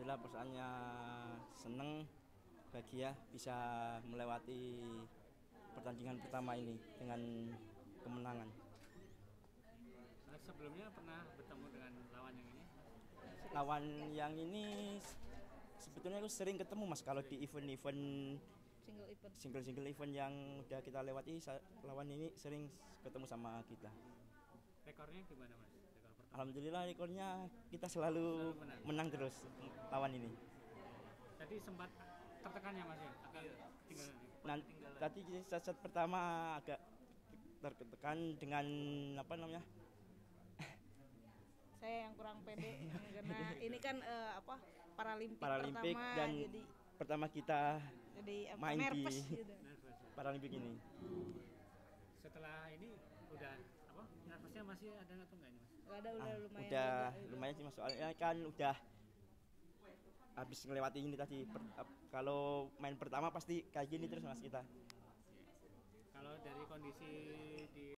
Alhamdulillah perasaannya seneng, bahagia bisa melewati pertandingan pertama ini dengan kemenangan. Sebelumnya pernah bertemu dengan lawan yang ini? Lawan yang ini sebetulnya aku sering ketemu Mas kalau di event-event single event yang udah kita lewati, lawan ini sering ketemu sama kita. Rekornya gimana Mas? Rekor pertama? Alhamdulillah rekornya kita selalu menang terus lawan ini. Tadi sempat tertekan ya Mas ya? Tadi set pertama agak tertekan dengan apa namanya? Saya yang kurang pede karena ini kan Paralimpik pertama, dan jadi pertama kita jadi main nervous di gitu. Paralimpik ini. Setelah ini udah nervousnya masih ada atau enggak ini Mas? Gak ada, udah lumayan. Udah lumayan sih Mas, soalnya kan udah habis ngelewati ini tadi. Kalau main pertama pasti kayak gini terus Mas kita. Kalau dari kondisi di